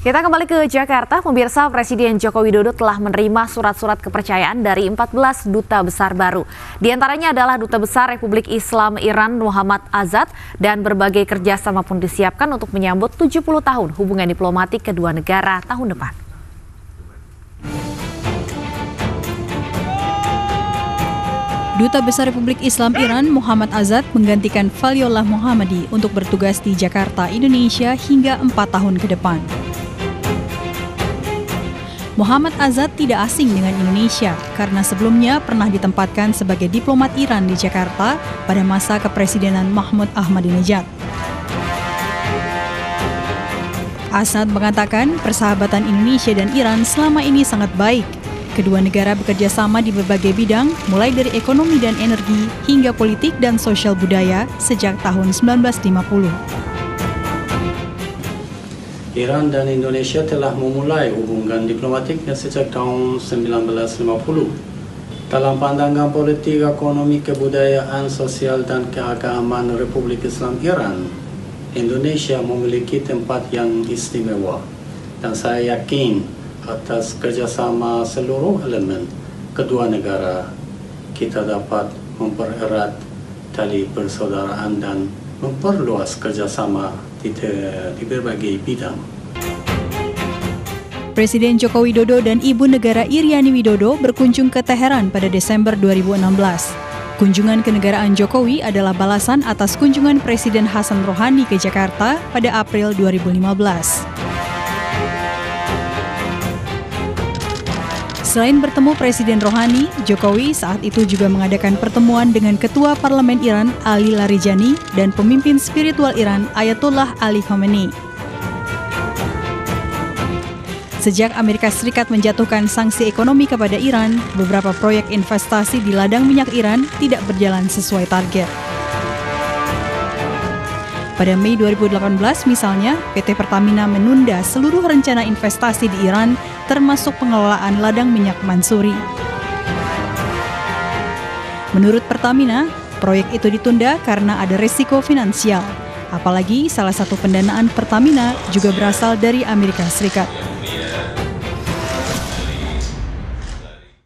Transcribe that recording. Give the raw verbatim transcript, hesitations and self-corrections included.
Kita kembali ke Jakarta, pemirsa. Presiden Joko Widodo telah menerima surat-surat kepercayaan dari empat belas duta besar baru. Di antaranya adalah Duta Besar Republik Islam Iran Muhammad Azad, dan berbagai kerjasama pun disiapkan untuk menyambut tujuh puluh tahun hubungan diplomatik kedua negara tahun depan. Duta Besar Republik Islam Iran Muhammad Azad menggantikan Faliollah Muhammadi untuk bertugas di Jakarta, Indonesia hingga empat tahun ke depan. Muhammad Azad tidak asing dengan Indonesia karena sebelumnya pernah ditempatkan sebagai diplomat Iran di Jakarta pada masa kepresidenan Mahmud Ahmadinejad. Azad mengatakan persahabatan Indonesia dan Iran selama ini sangat baik. Kedua negara bekerja sama di berbagai bidang, mulai dari ekonomi dan energi hingga politik dan sosial budaya sejak tahun sembilan belas lima puluh. Iran dan Indonesia telah memulai hubungan diplomatiknya sejak tahun sembilan belas lima puluh. Dalam pandangan politik, ekonomi, kebudayaan, sosial, dan keagamaan Republik Islam Iran, Indonesia memiliki tempat yang istimewa. Dan saya yakin atas kerjasama seluruh elemen kedua negara, kita dapat mempererat tali persaudaraan dan memperluas kerjasama di, di berbagai bidang. Presiden Joko Widodo dan Ibu Negara Iriani Widodo berkunjung ke Teheran pada Desember dua ribu enam belas. Kunjungan kenegaraan Jokowi adalah balasan atas kunjungan Presiden Hassan Rouhani ke Jakarta pada April dua ribu lima belas. Selain bertemu Presiden Rouhani, Jokowi saat itu juga mengadakan pertemuan dengan Ketua Parlemen Iran Ali Larijani dan pemimpin spiritual Iran Ayatollah Ali Khamenei. Sejak Amerika Serikat menjatuhkan sanksi ekonomi kepada Iran, beberapa proyek investasi di ladang minyak Iran tidak berjalan sesuai target. Pada Mei dua ribu delapan belas misalnya, P T Pertamina menunda seluruh rencana investasi di Iran, termasuk pengelolaan ladang minyak Mansuri. Menurut Pertamina, proyek itu ditunda karena ada risiko finansial. Apalagi salah satu pendanaan Pertamina juga berasal dari Amerika Serikat.